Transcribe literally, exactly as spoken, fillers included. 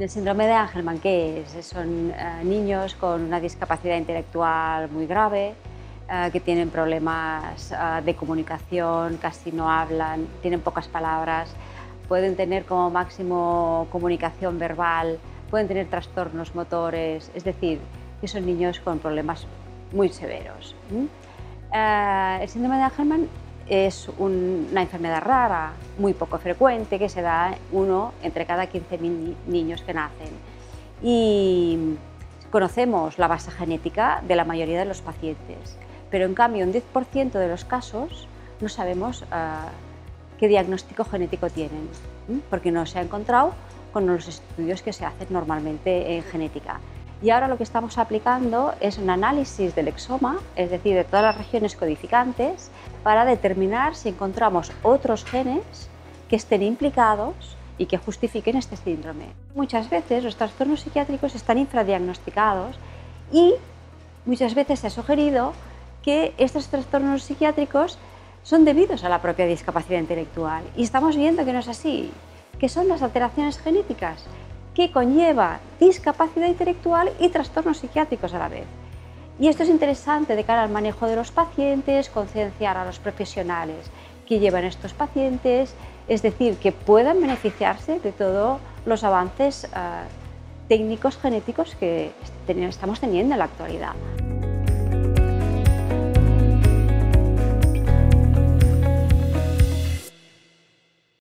El síndrome de Angelman, ¿qué es? Son eh, niños con una discapacidad intelectual muy grave, eh, que tienen problemas eh, de comunicación, casi no hablan, tienen pocas palabras, pueden tener como máximo comunicación verbal, pueden tener trastornos motores, es decir, que son niños con problemas muy severos. ¿Mm? Eh, el síndrome de Angelman es un, una enfermedad rara, muy poco frecuente, que se da uno entre cada quince mil niños que nacen. Y conocemos la base genética de la mayoría de los pacientes, pero en cambio en diez por ciento de los casos no sabemos uh, qué diagnóstico genético tienen, ¿sí? Porque no se ha encontrado con los estudios que se hacen normalmente en genética. Y ahora lo que estamos aplicando es un análisis del exoma, es decir, de todas las regiones codificantes, para determinar si encontramos otros genes que estén implicados y que justifiquen este síndrome. Muchas veces los trastornos psiquiátricos están infradiagnosticados y muchas veces se ha sugerido que estos trastornos psiquiátricos son debidos a la propia discapacidad intelectual. Y estamos viendo que no es así, que son las alteraciones genéticas que conlleva discapacidad intelectual y trastornos psiquiátricos a la vez. Y esto es interesante de cara al manejo de los pacientes, concienciar a los profesionales que llevan estos pacientes, es decir, que puedan beneficiarse de todos los avances uh, técnicos genéticos que estamos teniendo en la actualidad.